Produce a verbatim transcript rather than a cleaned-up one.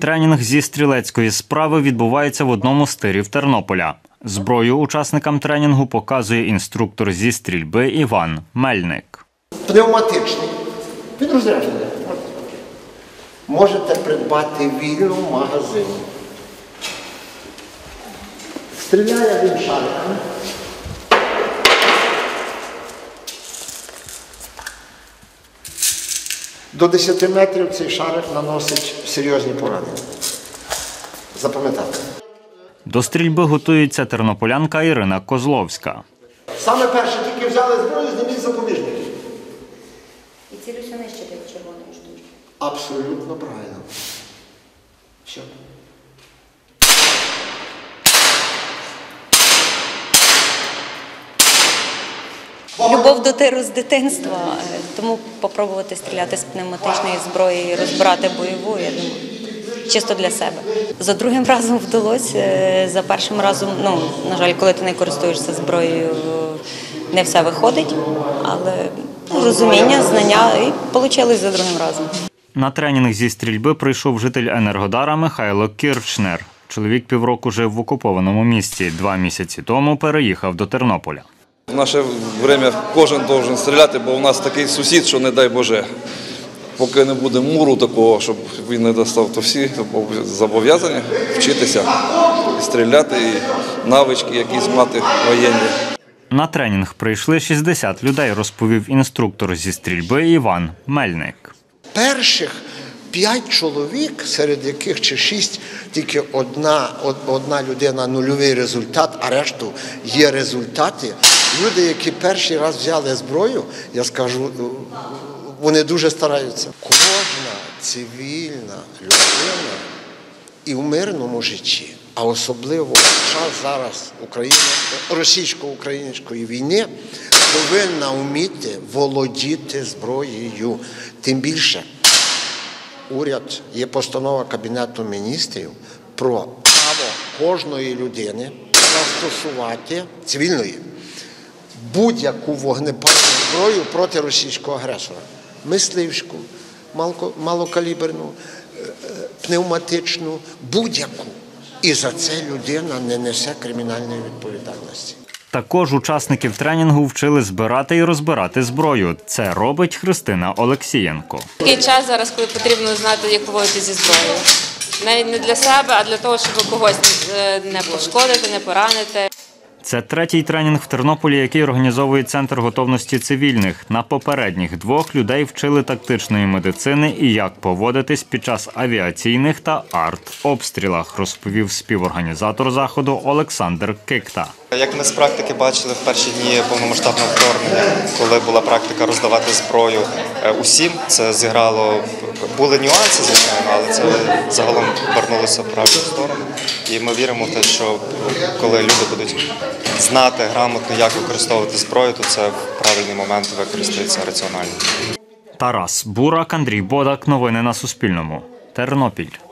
тренінг зі стрілецької справи відбувається в одному з тирів Тернополя. Зброю учасникам тренінгу показує інструктор зі стрільби Іван Мельник. Пневматичний, він розряджений. Можете придбати вільно в магазині. Стріляє він шариками. До десяти метрів цей шарик наносить серйозні поранення. Запам'ятайте. До стрільби готується тернополянка Ірина Козловська. Саме перше, тільки взяли зброю, зніміть запобіжники. І цілюся нижче від червоної штучки. Абсолютно правильно. Все. Любов до тиру з дитинства, тому спробувати стріляти з пневматичної зброї і розбирати бойову, я думаю, чисто для себе. За другим разом вдалося, за першим разом, ну, на жаль, коли ти не користуєшся зброєю, не все виходить, але розуміння, знання і вийшло за другим разом. На тренінг зі стрільби прийшов житель Енергодара Михайло Кірчнер. Чоловік півроку жив в окупованому місті, два місяці тому переїхав до Тернополя. В наше время кожен повинен стріляти, бо у нас такий сусід, що не дай Боже. Поки не буде муру такого, щоб він не достав, то всі зобов'язані вчитися, стріляти і навички якісь мати воєнні. На тренінг прийшли шістдесят людей, розповів інструктор зі стрільби Іван Мельник. Перших п'ять чоловік, серед яких чи шість, тільки одна, одна людина нульовий результат, а решту є результати. Люди, які перший раз взяли зброю, я скажу, вони дуже стараються. Кожна цивільна людина і в мирному житті, а особливо в час зараз російсько-української війни, повинна вміти володіти зброєю. Тим більше, уряд, є постанова Кабінету міністрів про право кожної людини застосувати цивільної будь-яку вогнепальну зброю проти російського агресора. Мисливську, малокаліберну, пневматичну, будь-яку. І за це людина не несе кримінальної відповідальності. Також учасників тренінгу вчили збирати і розбирати зброю. Це робить Христина Олексієнко. Такий час зараз, коли потрібно знати, як поводитися зі зброєю. Не для себе, а для того, щоб когось не пошкодити, не поранити. Це третій тренінг в Тернополі, який організовує Центр готовності цивільних. На попередніх двох людей вчили тактичної медицини і як поводитись під час авіаційних та артобстрілах, розповів співорганізатор заходу Олександр Кикта. Як ми з практики бачили в перші дні повномасштабного вторгнення, коли була практика роздавати зброю усім, це зіграло, були нюанси, звичайно, але це загалом вернулося в правильну сторону. І ми віримо в те, що коли люди будуть знати грамотно, як використовувати зброю, то це в правильний момент використається раціонально. Тарас Бурак, Андрій Бодак. Новини на Суспільному. Тернопіль.